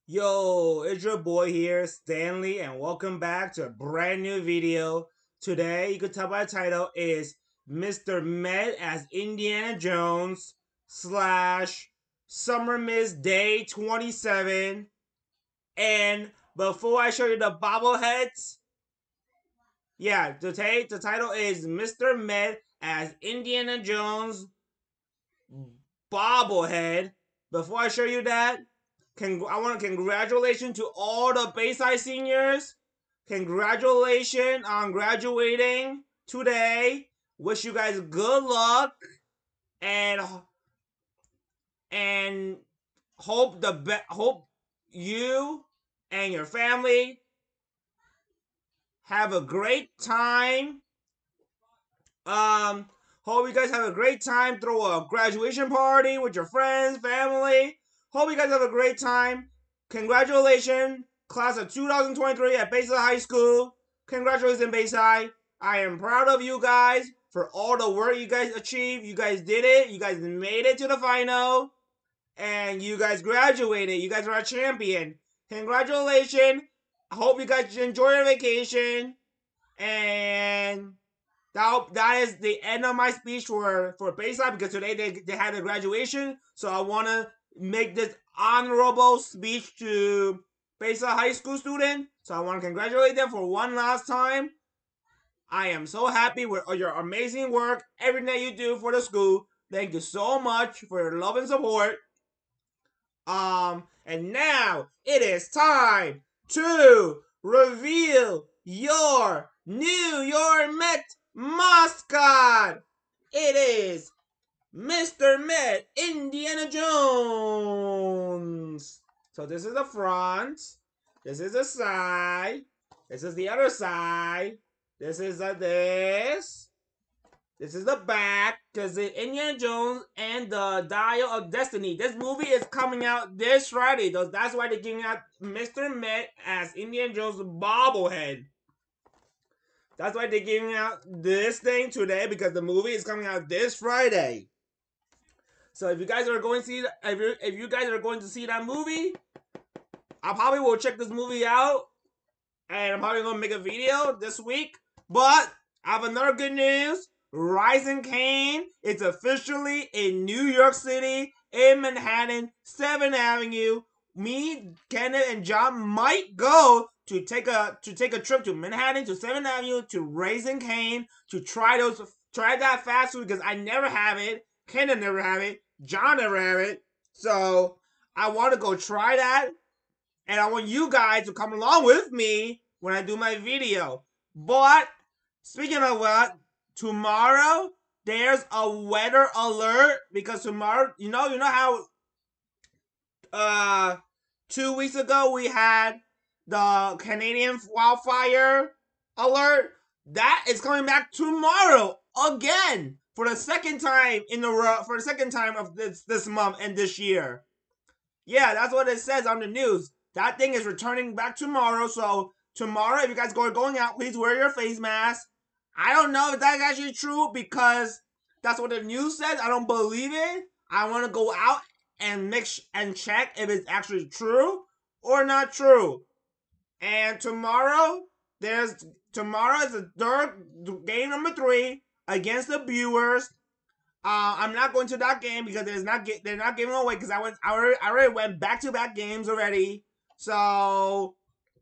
Yo, it's your boy here, Stanley, and welcome back to a brand new video. Today, you can tell by the title, is Mr. Met as Indiana Jones slash Summer Miss Day 27. And before I show you the bobbleheads, today the title is Mr. Met as Indiana Jones bobblehead. Before I show you that, I want to congratulations to all the Bayside seniors. Congratulations on graduating today. Wish you guys good luck and and hope you and your family have a great time. Hope you guys have a great time. Throw a graduation party with your friends, family. Hope you guys have a great time. Congratulations, class of 2023 at Bayside High School. Congratulations, Bayside. I am proud of you guys for all the work you guys achieved. You guys did it. You guys made it to the final. And you guys graduated. You guys are a champion. Congratulations. I hope you guys enjoy your vacation. And that is the end of my speech for Bayside, because today they had a graduation. So I want to make this honorable speech to Bayside High School student. So I want to congratulate them for one last time. I am so happy with your amazing work, everything that you do for the school. Thank you so much for your love and support. And now it is time to reveal your New York Met mascot. It is Mr. Met Indiana Jones. So this is the front. This is the side. This is the other side. This is this. This is the back, because Indiana Jones and the Dial of Destiny. This movie is coming out this Friday. That's why they're giving out Mr. Met as Indiana Jones bobblehead. That's why they're giving out this thing today, because the movie is coming out this Friday. So if you guys are going to see, if you guys are going to see that movie, I probably will check this movie out, and I'm probably gonna make a video this week. But I have another good news. Raising Cane is officially in New York City, in Manhattan, 7th Avenue. Me, Kenneth, and John might go to take a trip to Manhattan, to 7th Avenue, to Raising Cane, to try that fast food, because I never have it. Kenneth never have it. John never have it. So I want to go try that, and I want you guys to come along with me when I do my video. But speaking of what, tomorrow there's a weather alert, because tomorrow, you know how 2 weeks ago we had the Canadian wildfire alert. That is coming back tomorrow again, for the second time in a row, for the second time of this month and this year. Yeah, that's what it says on the news. That thing is returning back tomorrow. So tomorrow, if you guys are going out, please wear your face mask. I don't know if that's actually true, because that's what the news says. I don't believe it. I want to go out and check if it's actually true or not true. And tomorrow is the third game, number 3 against the Brewers. I'm not going to that game because they're not giving away, because I already went back-to-back games already. So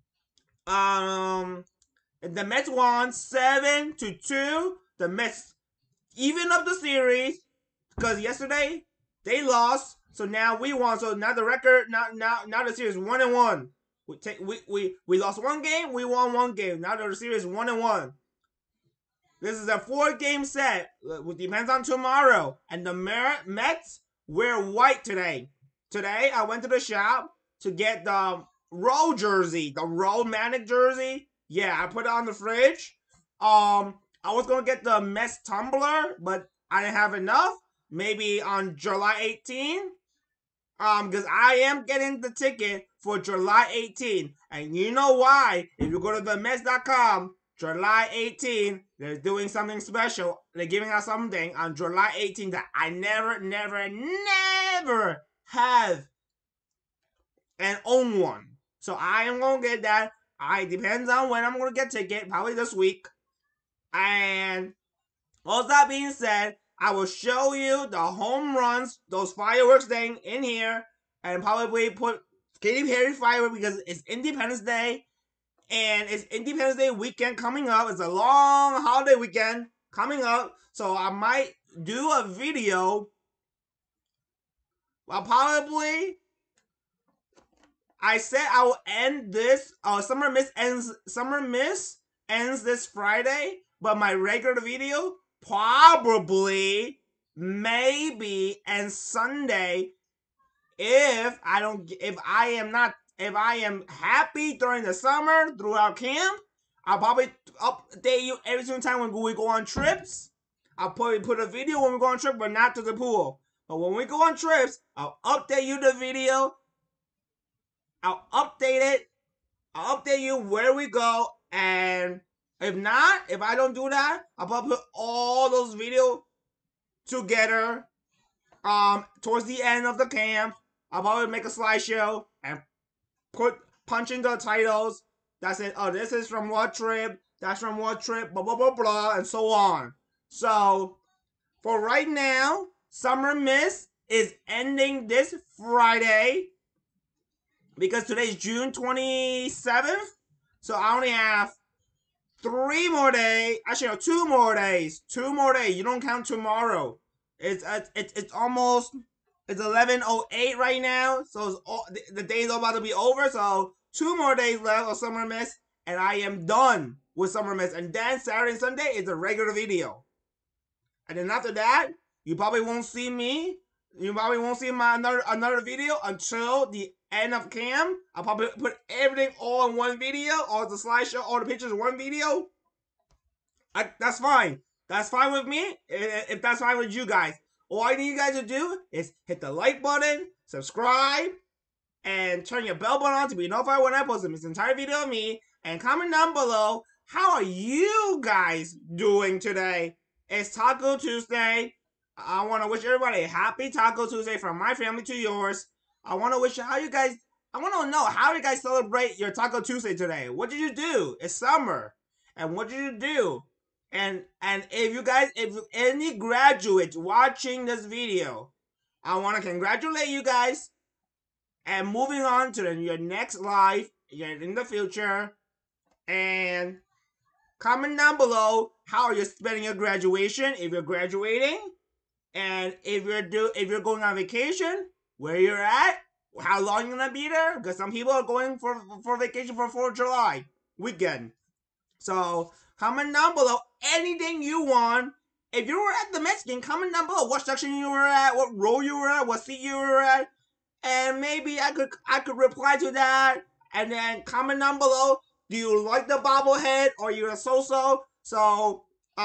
the Mets won 7-2. The Mets even up the series, because yesterday they lost. So now we won. So now the record, now the series 1-1. We lost one game, we won one game. Now the series 1-1. This is a 4-game set. It depends on tomorrow. And the Mets wear white today. Today I went to the shop to get the road jersey, the romantic jersey. Yeah, I put it on the fridge. I was gonna get the Mets tumbler, but I didn't have enough. Maybe on July 18. Because I am getting the ticket for July 18. And you know why? If you go to themets.com, July 18, they're doing something special. They're giving us something on July 18 that I never have and own one. So I am gonna get that. Depends on when I'm gonna get ticket, probably this week. And all that being said, I will show you the home runs, those fireworks thing in here, and probably put Katy Perry fireworks because it's Independence Day, and it's Independence Day weekend coming up. It's a long holiday weekend coming up, so I might do a video. Well, probably I said I will end this. Summer Miss ends this Friday, but my regular video probably, maybe, and Sunday. If I am happy during the summer throughout camp, I'll probably update you every single time when we go on trips. I'll probably put a video when we go on trip, but not to the pool. But when we go on trips, I'll update you the video. I'll update it. I'll update you where we go, and if I don't do that, I'll probably put all those videos together. Towards the end of the camp, I'll probably make a slideshow and punch in the titles. That's it. Oh, this is from what trip? That's from what trip? Blah blah blah blah, and so on. So, for right now, Summer Miss is ending this Friday because today's June 27th. So I only have 3 more days. Actually, no, 2 more days. 2 more days. You don't count tomorrow. It's almost 11:08 right now. So the day's about to be over. So 2 more days left of Summer Miss, and I am done with Summer Miss. And then Saturday and Sunday is a regular video. And then after that, you probably won't see me. You probably won't see my another video until the end of camp. I'll probably put everything all in one video, all the slideshow, all the pictures in one video. That's fine. That's fine with me. If that's fine with you guys. All I need you guys to do is hit the like button, subscribe, and turn your bell button on to be notified when I post this entire video of me. And comment down below, how are you guys doing today? It's Taco Tuesday. I want to wish everybody a happy Taco Tuesday from my family to yours. I want to wish I want to know how you guys celebrate your Taco Tuesday today. What did you do? It's summer. And what did you do? And if any graduates watching this video, I want to congratulate you guys. And moving on to your next life in the future. And comment down below how are you spending your graduation if you're graduating. And if you're going on vacation, where you're at, how long you're gonna be there? Because some people are going for vacation for 4th of July weekend. So comment down below anything you want. If you were at the Mexican, comment down below what section you were at, what row you were at, what seat you were at, and maybe I could reply to that. And then comment down below. Do you like the bobblehead or you're a so-so? So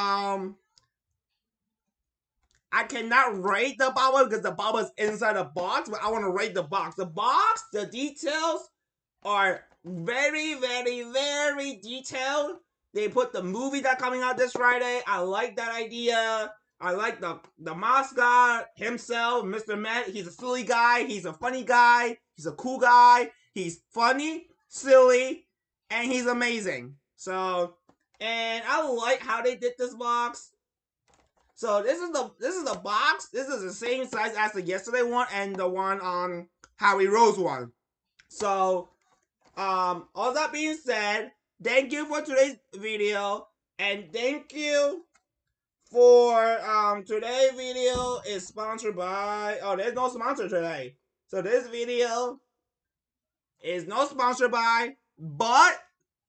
I cannot rate the bobble because the bobble is inside the box, but I want to rate the box. The box, the details are very, very, very detailed. They put the movie that's coming out this Friday. I like that idea. I like the mascot himself, Mr. Met. He's a silly guy. He's a funny guy. He's a cool guy. He's funny, silly, and he's amazing. So, and I like how they did this box. So this is the box. This is the same size as the yesterday one and the one on Harry Rose one. So, all that being said, thank you for today's video, and thank you for today's video is sponsored by. Oh, there's no sponsor today. So this video is no sponsor by, but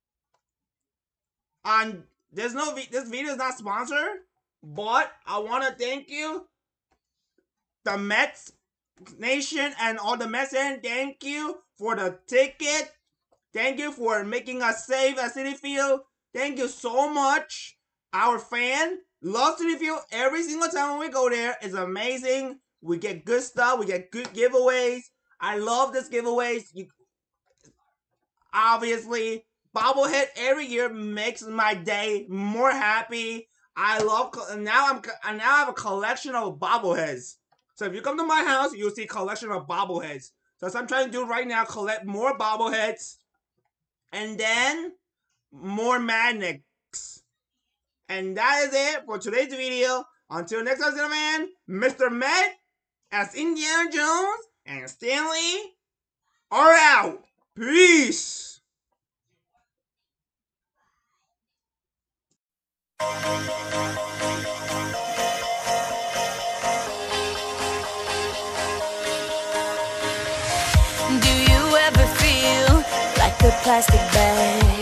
this video is not sponsored. But I want to thank you, the Mets Nation and all the Mets fans. Thank you for the ticket. Thank you for making us safe at Citi Field. Thank you so much. Our fan loves Citi Field every single time when we go there. It's amazing. We get good stuff. We get good giveaways. I love this giveaways. Obviously, bobblehead every year makes my day more happy. I love now I have a collection of bobbleheads. So if you come to my house, you'll see a collection of bobbleheads. So that's what I'm trying to do right now, collect more bobbleheads and then more magnets. And that is it for today's video. Until next time, gentlemen, Mr. Met as Indiana Jones and Stanley are out. Peace. Do you ever feel like a plastic bag?